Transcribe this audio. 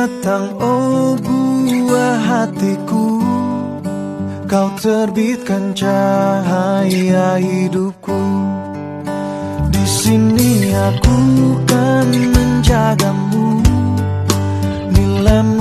datang, oh buah hatiku. Kau terbitkan cahaya hidupku. Di sini aku kan menjagamu, bila